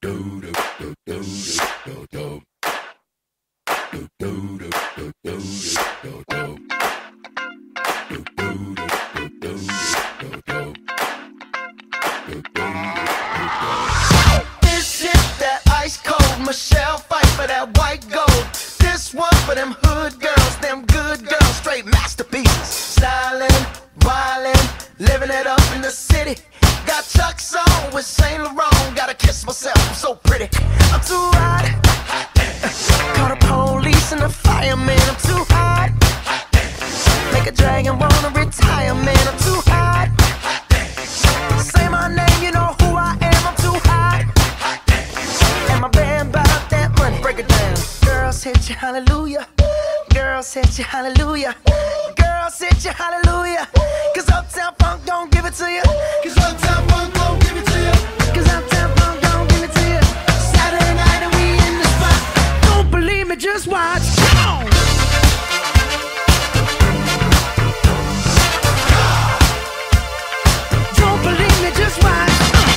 This shit that ice cold. Michelle fight for that white gold. This one for them hood girls, them good girls, straight masterpieces. Styling, wildin', living it up in the city. Got Chuck's on with Saint Laurent. Gotta kiss myself, I'm so pretty. I'm too hot. Call the police and the fireman. I'm too hot. Make a dragon wanna retire, man. I'm too hot. Say my name, you know who I am. I'm too hot. And my band bout that money. Break it down. Girls hit you, hallelujah. Girls hit you, hallelujah. Girls hit you, hallelujah. Cause Uptown Funk don't give it to you. Cause Uptown Funk don't give it to you. Cause Uptown Funk don't give it to you. Saturday night and we in the spot. Don't believe me, just watch. Come on. Don't believe me, just watch.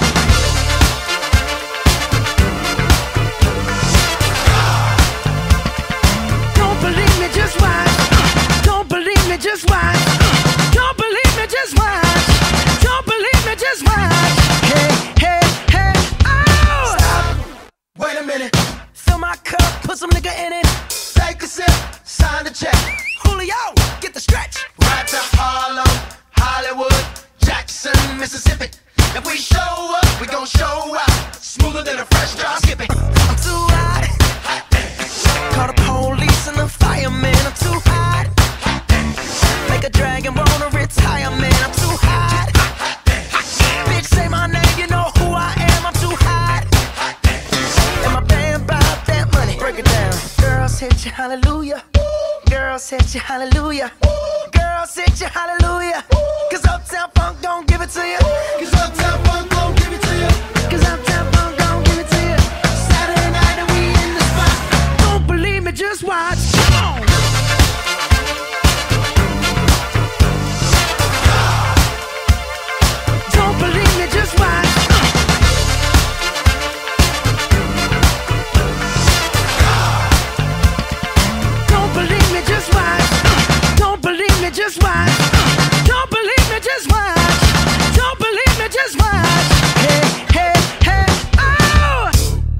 Don't believe me, just watch. Don't believe me, just watch. Don't believe me, just watch. Don't believe me, just watch. Hey, hey, hey, oh! Stop. Wait a minute. Fill my cup, put some nigga in it. Take a sip, sign the check. Julio, get the stretch. Right to Harlem, Hollywood, Jackson, Mississippi. If we show up, we gon' show out. Smoother than a fresh drop skipping. I'm too hot. Call the police and the fireman. I'm too hot. Make a dragon wanna retire, man. I'm too hot. Bitch, say my name, you know who I am. I'm too hot. And my band bout that money. Break it down. Girls hit you, hallelujah. Girls hit you, hallelujah. Girls hit you, hallelujah. Cause Uptown Funk don't give it to you. Cause Uptown Funk don't give it to you. Cause Uptown Funk don't give it to you. Saturday night and we in the spot. Don't believe me, just watch. Come on. Don't believe me, just watch. Don't believe me, just watch. Don't believe me, just watch. Don't believe me, just watch. Don't believe me, just watch. Hey, hey, hey, oh!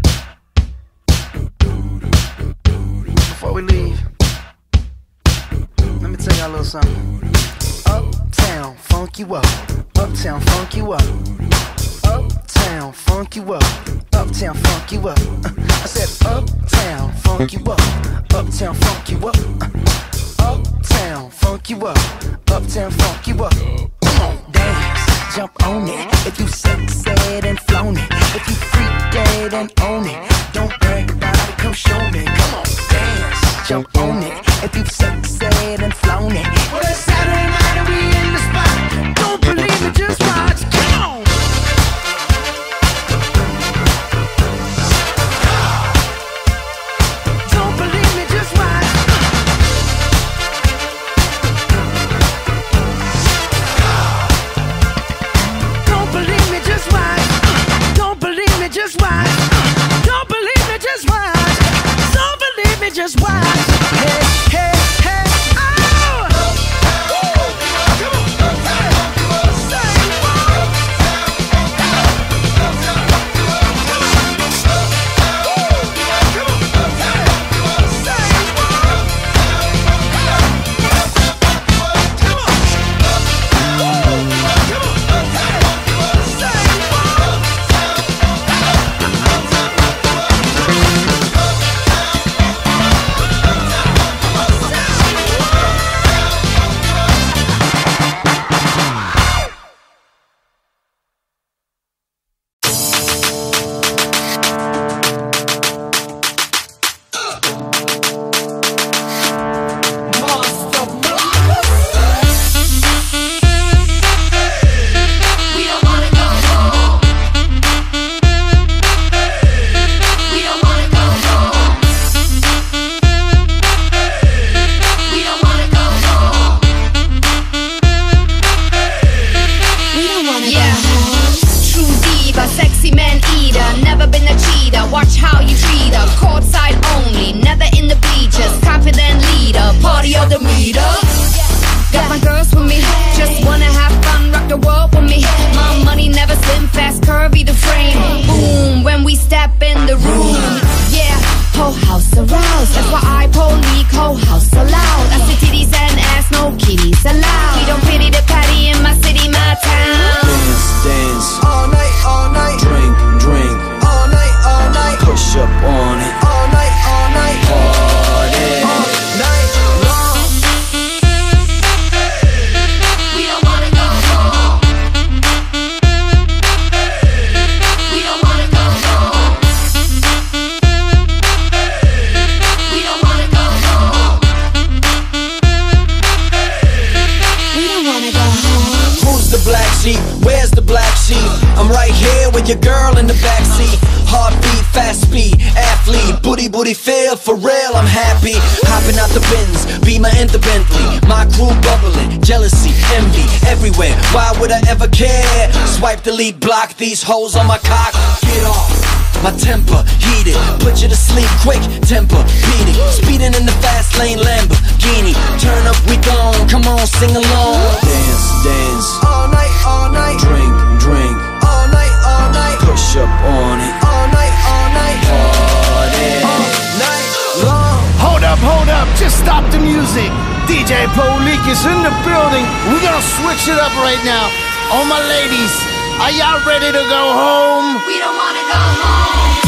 Before we leave, let me tell y'all a little something. Uptown, funk you up. Uptown, funk you up. Uptown, funk you up. Uptown, funk you up. I said uptown, funk you up. Uptown, funk you up. Uptown, funk you up. Uptown, funk you up. Come on, dance, jump on it. If you sexed and flown it. If you freak dead and own it. Don't brag about it, come show me. Come on, dance, jump on it. If you sexed and flown it. Well, it's Saturday night and we in the spot. Don't believe it, just watch. Come on. Don't believe me, just watch. Don't believe me, just watch. Don't believe me, just watch. Don't believe me, just watch. Don't believe me, just watch. Hey, hey. with your girl in the backseat. Heartbeat, fast speed, athlete, booty feel, for real I'm happy. Hopping out the Benz, Beamer in the Bentley. My crew bubbling, jealousy, envy, everywhere. Why would I ever care? Swipe, delete, block these hoes on my cock. Get off. My temper heated, put you to sleep quick, temper beating. Speeding in the fast lane Lamborghini. Turn up, we gone, come on, sing along. Dance, dance, all night, drink, drink, all night, push up on it, all night, party, all night long. Hold up, just stop the music. DJ Polik is in the building. We're gonna switch it up right now. All my ladies, are y'all ready to go home? We don't wanna go home.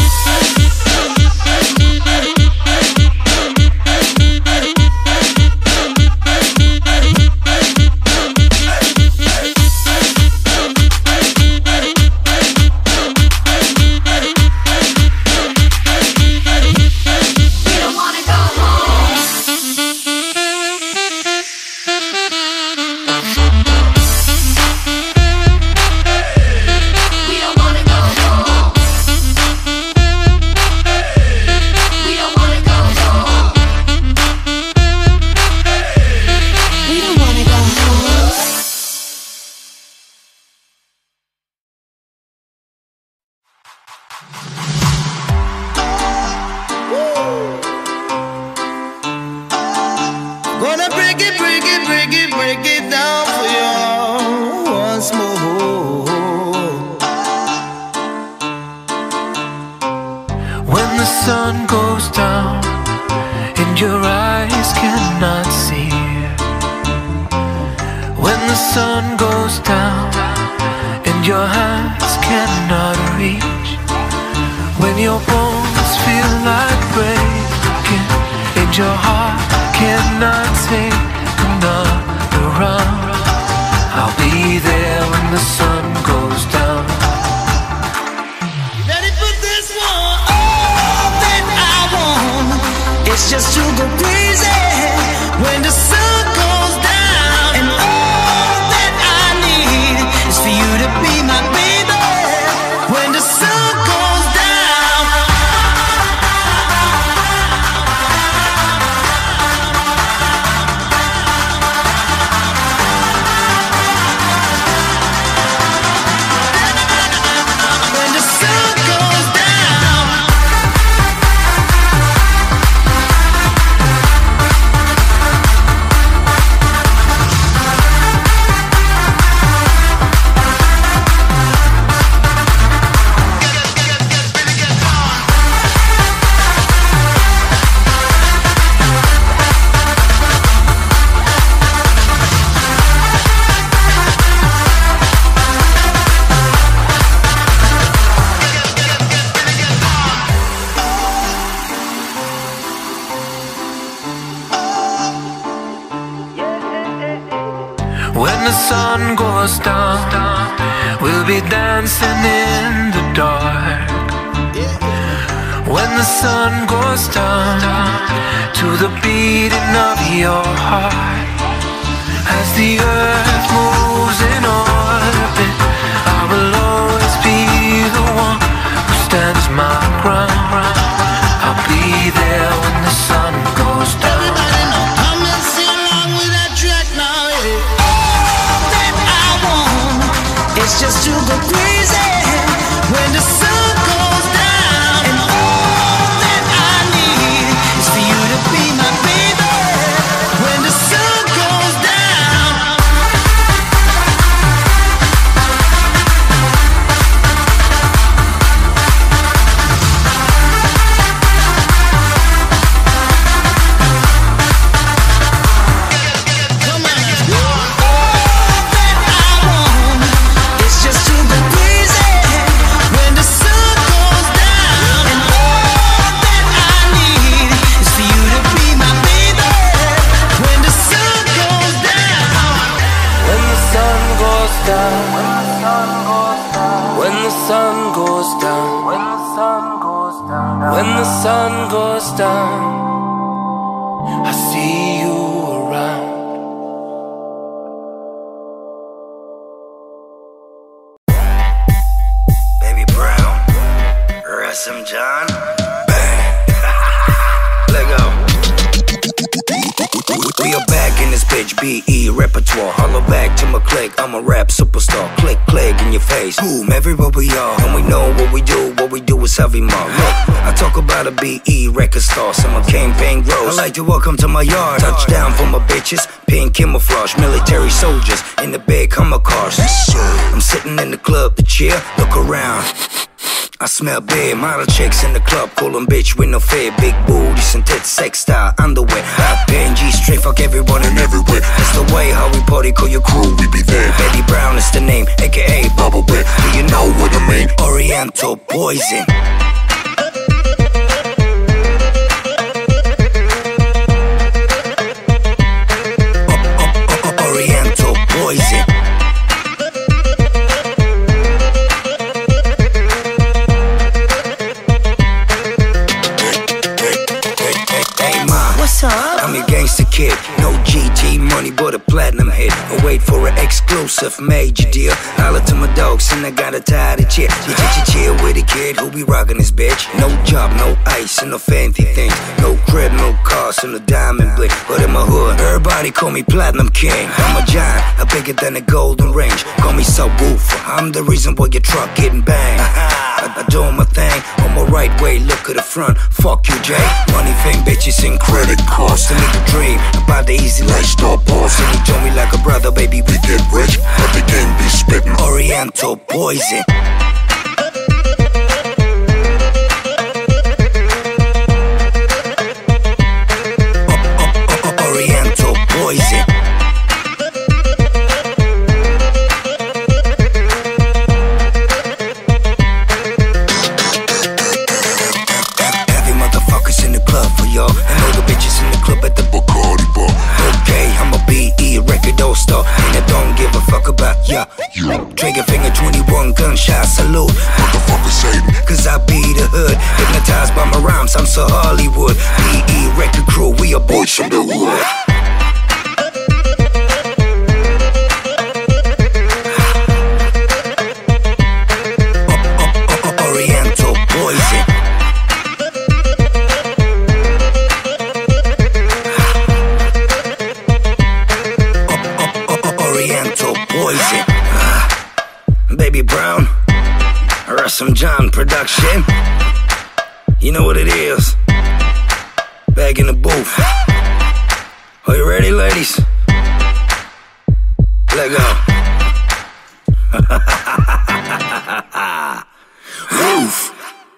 Gonna break it down for you once more. When the sun goes down and your eyes cannot see, when the sun goes down and your hands cannot reach, when your bones feel like breaking and your heart cannot take another round, I'll be there when the sun goes down. Ready for this one? All that I want is just to go crazy when the sun goes down. And all that I need is for you to be my baby when the sun goes down. When the sun goes down, we'll be dancing in the dark. When the sun goes down, to the beating of your heart, as the earth moves in orbit, I will always be the one who stands my ground. I'll be there when the sun goes down. Everybody know, come and sing along with that track now, yeah. All that I want is just to go crazy when the sun goes down. And all that I need is for you to be my baby when the sun goes down. Come on, let's go. All that I want is just to go crazy when the sun goes down. And all that I need is for you to be my baby when the sun goes down. When the sun goes down, when the sun goes down, when the sun goes down, when the sun goes down, I see you around. Baby some John. Bang. Let go. We are back in this bitch, BE repertoire. Holler back to my clique, I'm a rap superstar. Click, click in your face, boom, everywhere we are. And we know what we do is heavy more. Look, I talk about a BE record star, summer campaign grows. I like to welcome to my yard. Touchdown for my bitches, pink camouflage. Military soldiers in the big Hummer cars. I'm sitting in the club to chill, look around. I smell big, model chicks in the club, call them bitch with no fear. Big booty, synthetic sex style, underwear. Hot PNG, straight fuck everyone and everywhere. That's the way how we party, call your crew, we be there. Betty Brown is the name, aka Bubble Bear. Do you know what I mean? Oriental poison. Oriental poison. I'm your gangster kid, no GT money but a platinum hit. I wait for an exclusive major deal. Holla to my dogs and I got a tidy chill. You chill with a kid who be rockin' this bitch. No job, no ice and no fancy things. No crib, no cars and no diamond bling. But in my hood, everybody call me Platinum King. I'm a giant, I'm bigger than a golden range. Call me subwoofer, I'm the reason why your truck getting banged. I do my thing on my right way, look at the front. Fuck you, Jay. Money, fame, bitches, and credit cards. To make a dream about the easy lifestyle boss. And he told me like a brother, baby, we get rich, but they can't be spitting Oriental poison. Oriental poison. I know the bitches in the club at the Bacardi bar. Okay, I'm a BE record all-star, and I don't give a fuck about ya. Trigger finger 21 gunshot salute. Motherfuckers hate me, cause I be the hood. Hypnotized by my rhymes, I'm so Hollywood. BE record crew, we are boys from the hood. Oriental poison. Oriental poison. Baby Brown, Russell John production. You know what it is. Back in the booth. Are you ready, ladies? Let go. Roof.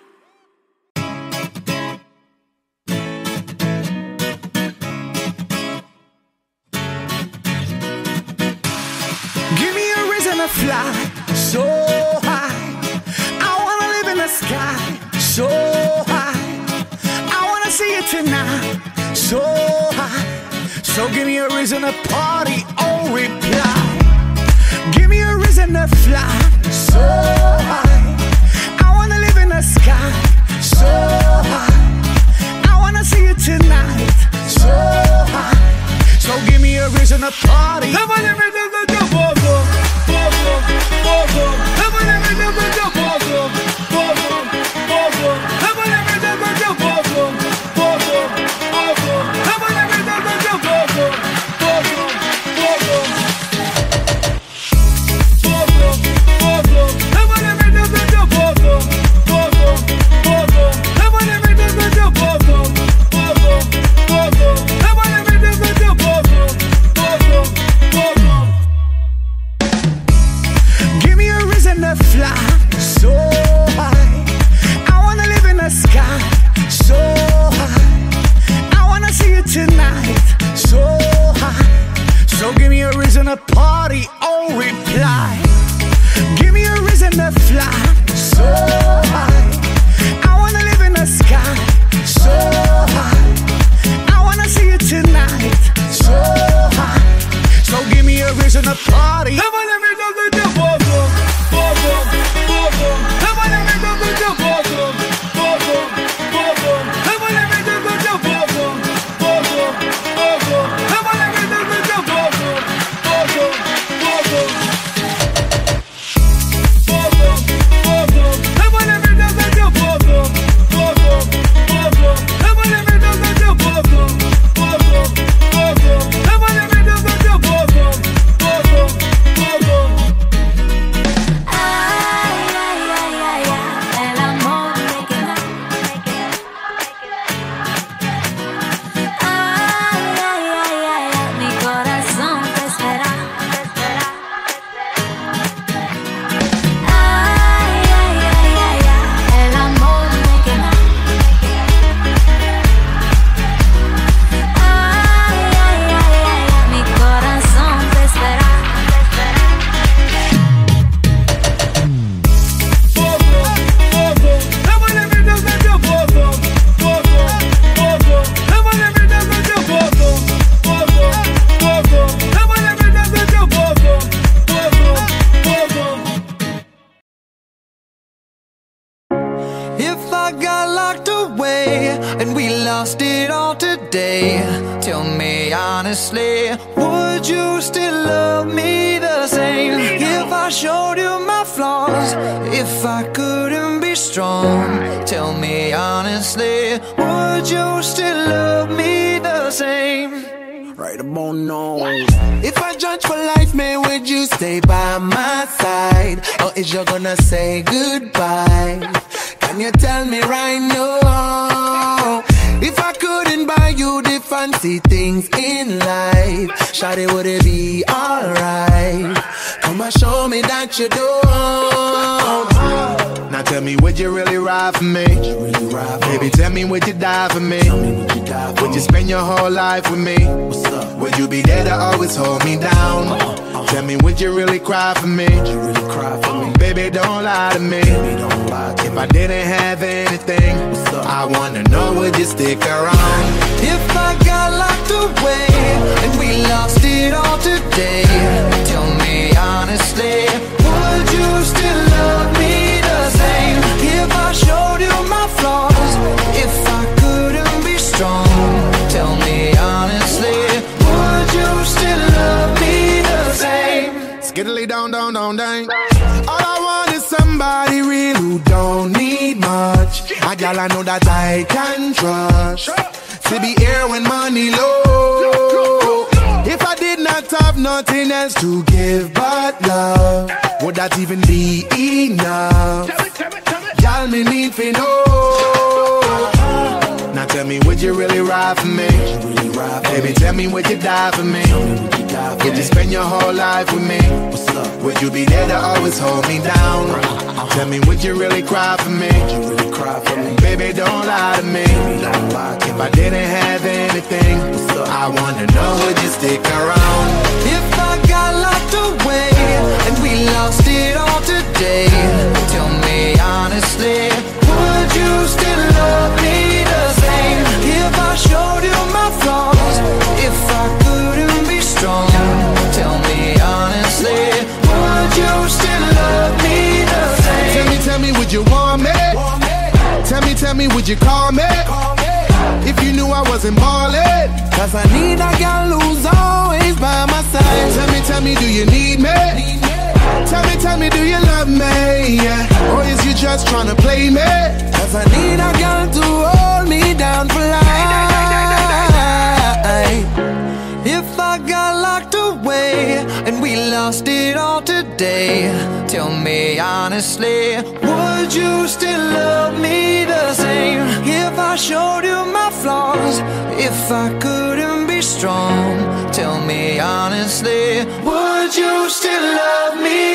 Give me a reason to fly so high. I wanna live in the sky so high. I wanna see it tonight so high. So give me a reason to party or reply. Give me a reason to fly so high. I wanna live in the sky so high. I wanna see it tonight so high. So give me a reason to party. Give I got locked away and we lost it all today, tell me honestly, would you still love me the same? If I showed you my flaws, if I couldn't be strong, tell me honestly, would you still love me the same? Right about now. If I judge for life, man, would you stay by my side? Or is you gonna say goodbye? Can you tell me right now? If I couldn't buy you the fancy things in life, shawty, would it be alright? Come and show me that you don't. Now tell me, would you really ride for me? Baby, tell me, would you die for me? Would you spend your whole life with me? Would you be there to always hold me down? Tell me, would you really cry for me? Baby, don't lie to me. If I didn't have anything, I wanna know, would you stick around? If I got locked away and we lost it all today, tell me honestly, would you still love me the same? If I showed you my flaws, if I couldn't be strong, tell me honestly, would you still love me the same? Skiddly down, down, down, down. All I want is somebody real who don't need much. A gal I know that I can trust, to be here when money low. If I did not have nothing else to give but love, would that even be enough? Y'all me need to know. Now tell me, would you really ride for me? Baby, tell me, would you die for me? Would you spend your whole life with me? Would you be there to always hold me down? Tell me, would you really cry for me? Baby, don't lie to me. If I didn't have anything, I wanna know, would you stick around? If I got locked away and we lost it all today, tell me honestly, would you still love me the same? If I showed you my flaws, if I couldn't be strong, tell me honestly, would you still love me the same? Tell me, would you want me? Tell me, would you call me? If you knew I wasn't ballin', Cause I need a girl who's always by my side. tell me, do you need me? Tell me, do you love me? Yeah. Or is you just tryna play me? Cause I need a girl to hold me down for life. If I got locked away and we lost it all today, tell me honestly, would you still love me the same? If I showed you my flaws, if I couldn't be strong, tell me honestly, would you still love me